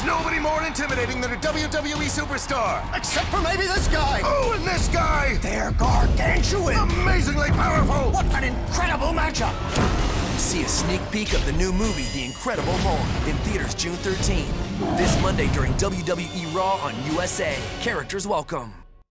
nobody more intimidating than a WWE superstar. Except for maybe this guy. Oh, and this guy! They're gargantuan. Amazingly powerful! What an incredible matchup. See a sneak peek of the new movie, The Incredible Hulk, in theaters June 13. This Monday during WWE Raw on USA. Characters welcome.